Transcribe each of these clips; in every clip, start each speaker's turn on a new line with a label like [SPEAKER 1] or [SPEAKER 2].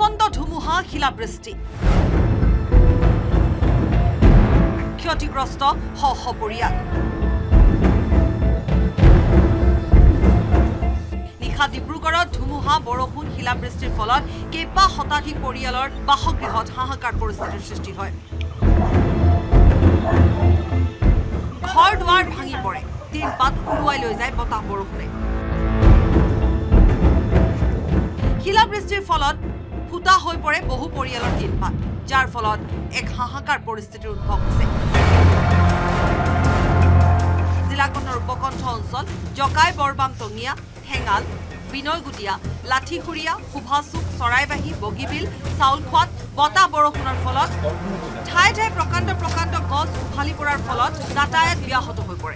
[SPEAKER 1] প্ৰচণ্ড ধুমুহা শিলাবৃষ্টি ক্ষতিগ্ৰস্ত শ পৰিয়াল নিশা ডিব্ৰুগড়ত ধুমুহা বৰষুণ শিলাবৃষ্টিৰ ফলত কেইবা শতাধিক পৰিয়ালৰ বাসগৃহত হাহাকাৰ পৰিস্থিতিৰ সৃষ্টি হয় ঘৰ দুৱাৰ ভাঙি পৰে তিন পাত উৰুৱাই লৈ যায় বতাহ বৰষুণে শিলাবৃষ্টিৰ ফলত ফুটা হৈ পৰে বহু পৰিয়ালৰ তিন পাত যাৰ ফলত এক হাহাকাৰ পৰিস্থিতিৰ উদ্ভৱ হৈছে জিলাখনৰ উপকণ্ঠ অঞ্চল জকাই বৰবাম টঙিয়া ঠেঙাল বিনয়গুটিয়া লাঠিখুৰিয়া সুভাচুক চৰাইবাহী বগীবিল চাউলখোৱাত বতাহ বৰষুণৰ ফলত ঠাই ঠাই প্ৰকাণ্ড গছ উভালি পৰাৰ ফলত যাতায়াত ব্যাহত হৈ পৰে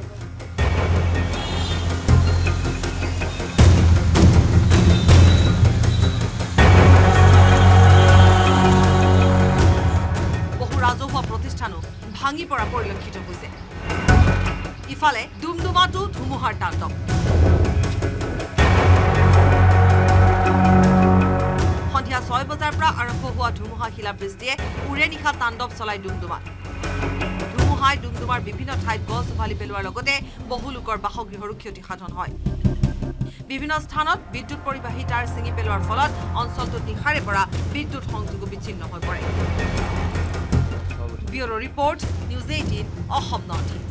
[SPEAKER 1] বহু ৰাজহুৱা প্ৰতিষ্ঠানো ভাঙি পৰা পৰিলক্ষিত হৈছে ইফালে ডুমডুমাটো ধুমুহাৰ তাণ্ডৱ সন্ধিয়া 6 বজাৰ পৰা আৰম্ভ হোৱা ধুমুহা শিলাবৃষ্টিয়ে উৰে নিশা তাণ্ডৱ চলাই ডুমডুমাত ধুমুহাই ডুমডুমাৰ বিভিন্ন ঠাইত গছ উভালি পেলোৱাৰ লগতে বহু লোকৰ বাসগৃহৰো ক্ষতি সাধন হয় বিভিন্ন স্থানত বিদ্যুৎ পৰিবাহী তাঁৰ ছিঙি পেলোৱাৰ ফলত অঞ্চলটোত নিশাৰে পৰা বিদ্যুৎ সংযোগ বিচ্ছিন্ন হৈ পৰে bureau report news 18 Assam north east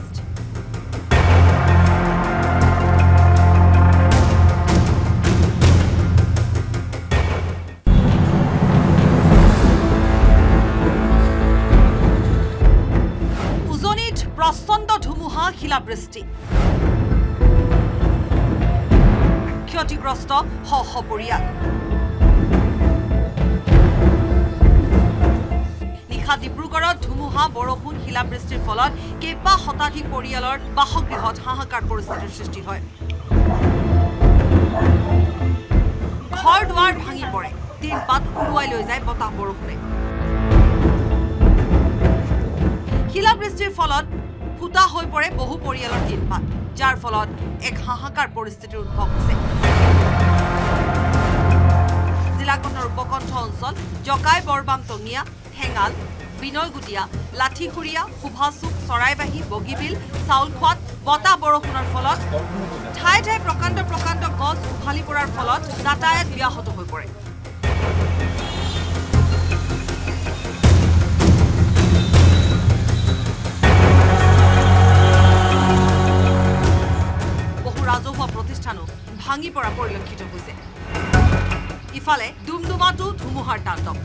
[SPEAKER 1] প্ৰচণ্ড ধুমুহা শিলাবৃষ্টি ক্ষতিগ্ৰস্ত শ পৰিয়াল নিশা ডিব্ৰুগড়ত ধুমুহা বৰষুণ শিলাবৃষ্টিৰ ফলত কেইবা শতাধিক পৰিয়ালৰ বাসগৃহত হাহাকাৰ পৰিস্থিতিৰ সৃষ্টি হয় ঘৰ দুৱাৰ ভাঙি পৰে তিন পাত উৰুৱাই লৈ যায় বতাহ বৰষুণে শিলাবৃষ্টিৰ ফলত ফুটা হৈ পৰে বহু পৰিয়ালৰ তিন পাত যাৰ ফলত এক হাহাকাৰ পৰিস্থিতিৰ উদ্ভৱ হৈছে জিলাখনৰ উপকণ্ঠ অঞ্চল জকাই বৰবাম টঙিয়া ঠেঙাল বিনয়গুটিয়া লাঠিখুৰিয়া সুভাচুক চৰাইবাহী বগীবিল চাউলখোৱাত বতাহ বৰষুণৰ ফলত ঠাই ঠাই প্ৰকাণ্ড গছ উভালি পৰাৰ ফলত যাতায়াত ব্যাহত হৈ পৰে ৰাজহুৱা প্ৰতিষ্ঠানো ভাঙি পৰা পৰিলক্ষিত হৈছে ইফালে ডুমডুমাটো ধুমুহাৰ তাণ্ডৱ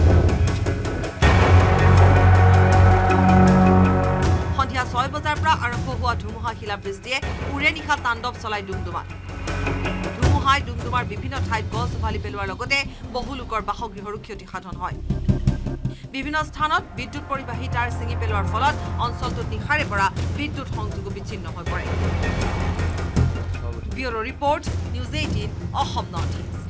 [SPEAKER 1] সন্ধিয়া 6 বজাৰ পৰা আৰম্ভ হোৱা ধুমুহা শিলাবৃষ্টিয়ে উৰে নিশা তাণ্ডৱ চলাই ডুমডুমাত ধুমুহাই ডুমডুমাৰ বিভিন্ন ঠাইত গছ উভালি পেলোৱাৰ লগতে বহু লোকৰ বাসগৃহৰো ক্ষতি সাধন হয় বিভিন্ন স্থানত বিদ্যুৎ পৰিবাহী তাঁৰ ছিঙি পেলোৱাৰ ফলত অঞ্চলটোত নিশাৰে পৰা বিদ্যুৎ সংযোগ বিচ্ছিন্ন হৈ পৰে bureau report news 18 Assam north east